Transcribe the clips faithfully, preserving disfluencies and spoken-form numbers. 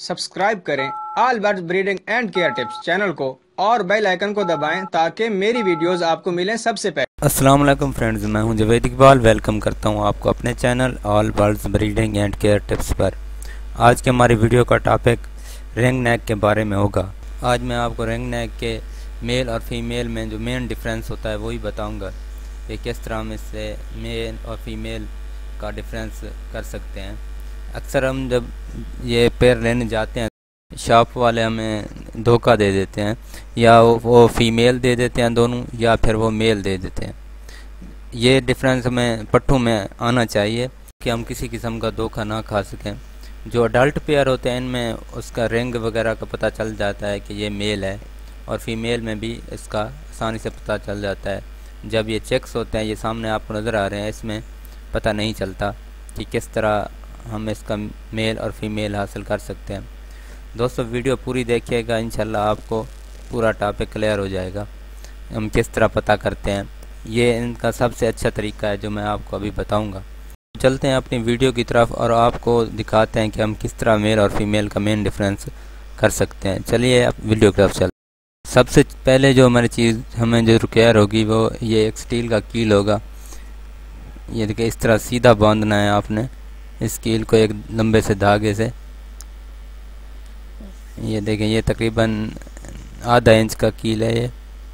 Subscribe करें all birds breeding and care tips channel को और बेल आइकन को दबाएं ताकि मेरी वीडियोस आपको मिलें सबसे पहले। अस्सलाम वालेकुम फ्रेंड्स, मैं हूं जवेद इकबाल। वेलकम करता हूं आपको अपने channel all birds breeding and care tips पर। आज के हमारी वीडियो का टॉपिक रिंग नेक के बारे में होगा। आज मैं आपको रिंग नेक के मेल और फीमेल में जो मेन डिफरेंस होता है वही बताऊंगा कि किस तरह हम इससे मेल और फीमेल का डिफरेंस कर सकते हैं। अक्सर हम जब ये पेयर लेने जाते हैं शॉप वाले हमें धोखा दे देते हैं, या वो फीमेल दे देते हैं दोनों, या फिर वो मेल दे देते हैं। ये डिफरेंस हमें पट्टू में आना चाहिए कि हम किसी किस्म का धोखा ना खा सकें। जो अडल्ट पेयर होते हैं इनमें उसका रिंग वगैरह का पता चल जाता है कि ये मेल है, और फीमेल में भी इसका आसानी से पता चल जाता है। जब ये चेक्स होते हैं, ये सामने आपको नज़र आ रहे हैं, इसमें पता नहीं चलता कि किस तरह हम इसका मेल और फीमेल हासिल कर सकते हैं। दोस्तों वीडियो पूरी देखिएगा, इंशाल्लाह आपको पूरा टॉपिक क्लियर हो जाएगा हम किस तरह पता करते हैं। ये इनका सबसे अच्छा तरीका है जो मैं आपको अभी बताऊंगा। चलते हैं अपनी वीडियो की तरफ और आपको दिखाते हैं कि हम किस तरह मेल और फीमेल का मेन डिफरेंस कर सकते हैं। चलिए आप वीडियो की तरफ चलते हैं। सबसे पहले जो हमारी चीज़ हमें जो रिक्वायर होगी वो ये एक स्टील का कील होगा। ये देखिए इस तरह सीधा बांधना है आपने इस कील को एक लंबे से धागे से। ये देखें ये तकरीबन आधा इंच का कील है ये।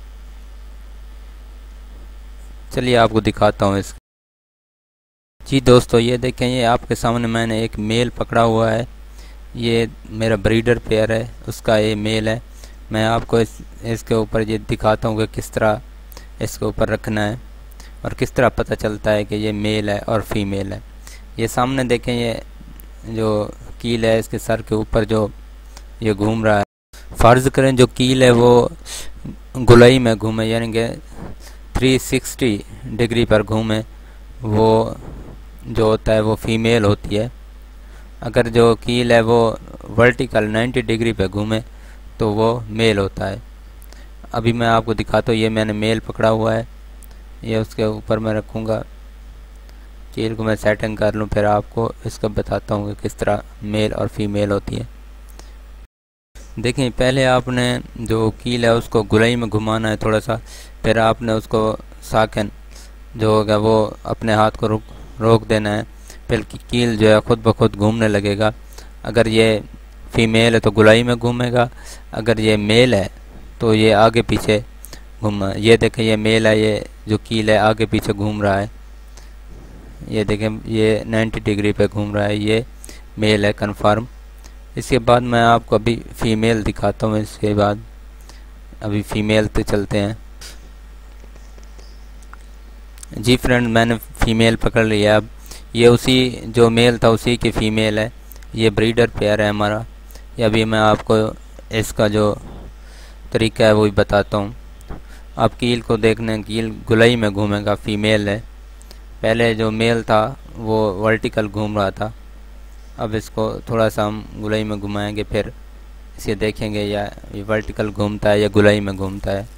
चलिए आपको दिखाता हूँ इस जी दोस्तों, ये देखें ये आपके सामने मैंने एक मेल पकड़ा हुआ है। ये मेरा ब्रीडर पेयर है, उसका ये मेल है। मैं आपको इस इसके ऊपर ये दिखाता हूँ कि किस तरह इसके ऊपर रखना है और किस तरह पता चलता है कि ये मेल है और फीमेल है। ये सामने देखें ये जो कील है इसके सर के ऊपर जो ये घूम रहा है। फ़र्ज़ करें जो कील है वो गुलाई में घूमे, यानी कि तीन सौ साठ डिग्री पर घूमे, वो जो होता है वो फीमेल होती है। अगर जो कील है वो वर्टिकल नब्बे डिग्री पे घूमे तो वो मेल होता है। अभी मैं आपको दिखाता हूँ, ये मैंने मेल पकड़ा हुआ है, ये उसके ऊपर मैं रखूँगा। कील को मैं सेटिंग कर लूँ, फिर आपको इसका बताता हूँ कि किस तरह मेल और फीमेल होती है। देखें पहले आपने जो कील है उसको गुलाई में घुमाना है थोड़ा सा, फिर आपने उसको साकन जो होगा वो अपने हाथ को रोक रोक देना है। फिर कील जो है ख़ुद ब खुद घूमने लगेगा। अगर ये फीमेल है तो गुलाई में घूमेगा, अगर ये मेल है तो ये आगे पीछे घूम। ये देखें ये मेल है, ये जो कील है आगे पीछे घूम रहा है। ये देखें ये नब्बे डिग्री पे घूम रहा है, ये मेल है कन्फर्म। इसके बाद मैं आपको अभी फ़ीमेल दिखाता हूँ। इसके बाद अभी फ़ीमेल पे चलते हैं। जी फ्रेंड, मैंने फ़ीमेल पकड़ लिया। अब ये उसी जो मेल था उसी की फ़ीमेल है। ये ब्रीडर पेयर है हमारा। ये अभी मैं आपको इसका जो तरीका है वही बताता हूँ। आप कील को देखने, कील गुलाई में घूमेगा, फ़ीमेल है। पहले जो मेल था वो वर्टिकल घूम रहा था, अब इसको थोड़ा सा हम गुलाई में घुमाएंगे, फिर इसे देखेंगे या ये वर्टिकल घूमता है या गुलाई में घूमता है।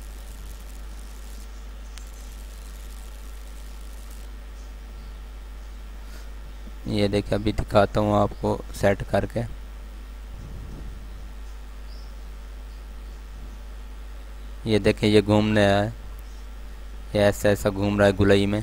ये देखिए अभी दिखाता हूँ आपको सेट करके। ये देखें ये घूमने आया है, ये ऐसा ऐसा घूम रहा है गुलाई में।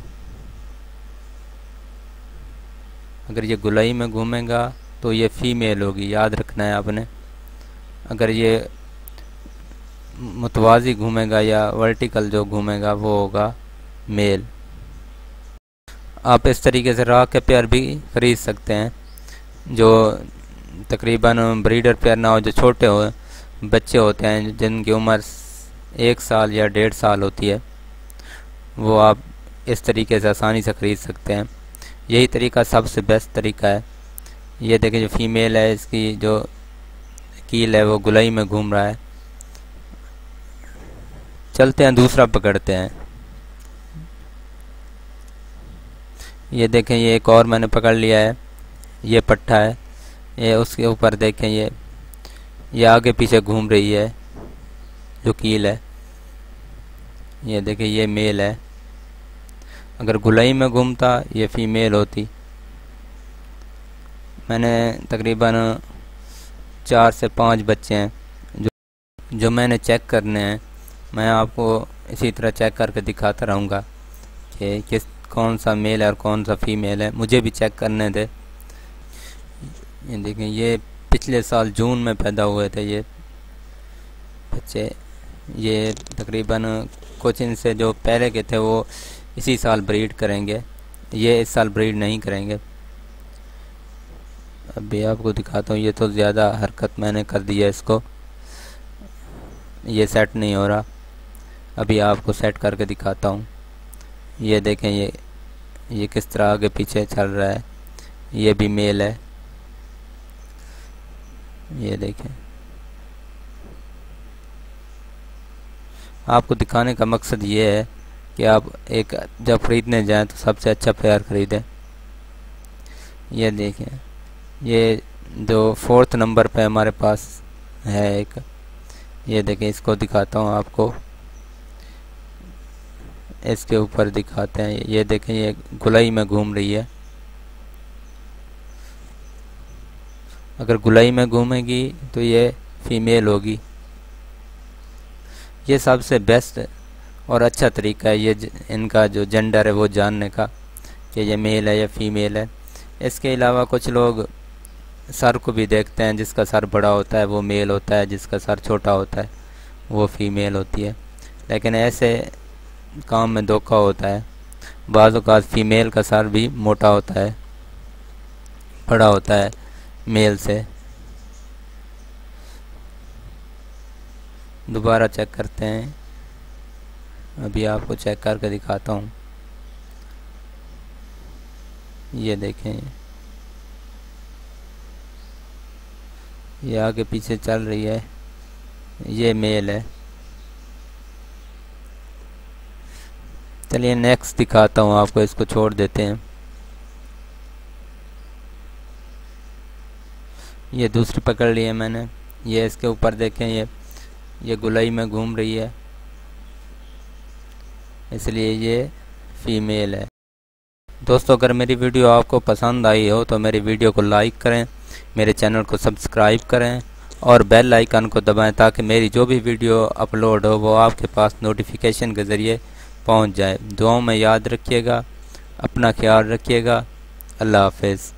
अगर ये गुलाई में घूमेगा तो ये फीमेल होगी, याद रखना है आपने। अगर ये मुतवाज़ी घूमेगा या वर्टिकल जो घूमेगा वो होगा मेल। आप इस तरीके से राह के पेयर भी ख़रीद सकते हैं, जो तकरीबन ब्रीडर पेयर ना हो, जो छोटे हो बच्चे होते हैं जिनकी उम्र एक साल या डेढ़ साल होती है, वो आप इस तरीके से आसानी से ख़रीद सकते हैं। यही तरीका सबसे बेस्ट तरीका है। ये देखिए जो फीमेल है इसकी जो कील है वो गुलाई में घूम रहा है। चलते हैं दूसरा पकड़ते हैं। ये देखें ये एक और मैंने पकड़ लिया है, ये पट्टा है। ये उसके ऊपर देखें ये ये आगे पीछे घूम रही है जो कील है। ये देखें ये मेल है। अगर गुलाई में घूमता ये फीमेल होती। मैंने तकरीबन चार से पाँच बच्चे हैं जो जो मैंने चेक करने हैं। मैं आपको इसी तरह चेक करके दिखाता रहूँगा कि किस कौन सा मेल है और कौन सा फीमेल है, मुझे भी चेक करने दे। ये देखें, ये पिछले साल जून में पैदा हुए थे ये बच्चे। ये तकरीबन कुछ इनसे जो पहले के थे वो इसी साल ब्रीड करेंगे, ये इस साल ब्रीड नहीं करेंगे। अभी आपको दिखाता हूँ। ये तो ज़्यादा हरकत मैंने कर दी है इसको, ये सेट नहीं हो रहा। अभी आपको सेट करके दिखाता हूँ। ये देखें, ये ये किस तरह आगे पीछे चल रहा है। ये भी मेल है, ये देखें। आपको दिखाने का मकसद ये है कि आप एक जब ख़रीदने जाएं तो सबसे अच्छा पेयर ख़रीदें। ये देखें, ये जो फोर्थ नंबर पे हमारे पास है एक, ये देखें, इसको दिखाता हूँ आपको। इसके ऊपर दिखाते हैं। ये देखें, ये गुलाई में घूम रही है। अगर गुलाई में घूमेगी तो ये फीमेल होगी। ये सबसे बेस्ट और अच्छा तरीका है ये इनका जो जेंडर है वो जानने का कि ये मेल है या फीमेल है। इसके अलावा कुछ लोग सर को भी देखते हैं, जिसका सर बड़ा होता है वो मेल होता है, जिसका सर छोटा होता है वो फीमेल होती है। लेकिन ऐसे काम में धोखा होता है। बाज़ औक़ात फीमेल का सर भी मोटा होता है, बड़ा होता है मेल से। दोबारा चेक करते हैं। अभी आपको चेक करके दिखाता हूँ। ये देखें, ये आगे पीछे चल रही है, ये मेल है। चलिए नेक्स्ट दिखाता हूँ आपको, इसको छोड़ देते हैं। ये दूसरी पकड़ ली है मैंने। ये इसके ऊपर देखें, ये ये गुलाई में घूम रही है, इसलिए ये फीमेल है। दोस्तों, अगर मेरी वीडियो आपको पसंद आई हो तो मेरी वीडियो को लाइक करें, मेरे चैनल को सब्सक्राइब करें और बेल आइकन को दबाएं ताकि मेरी जो भी वीडियो अपलोड हो वो आपके पास नोटिफिकेशन के ज़रिए पहुंच जाए। दुआओं में याद रखिएगा, अपना ख्याल रखिएगा। अल्लाह हाफ़िज़।